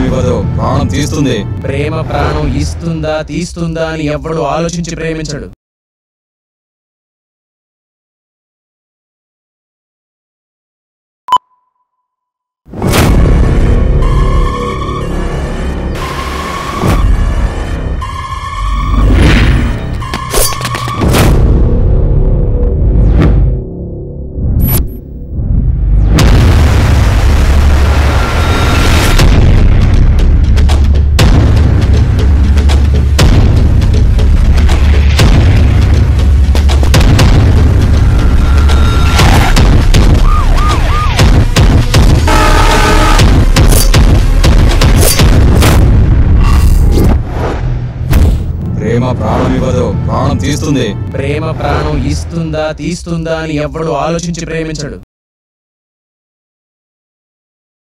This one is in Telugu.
ఇవ్వదు, ప్రాణం తీస్తుంది. ప్రేమ ప్రాణం ఇస్తుందా తీస్తుందా అని ఎవడు ఆలోచించి ప్రేమించడు. ప్రేమ ప్రాణం ఇవ్వదు, ప్రాణం తీస్తుంది. ప్రేమ ప్రాణం ఇస్తుందా తీస్తుందా అని ఎవడు ఆలోచించి ప్రేమించడు.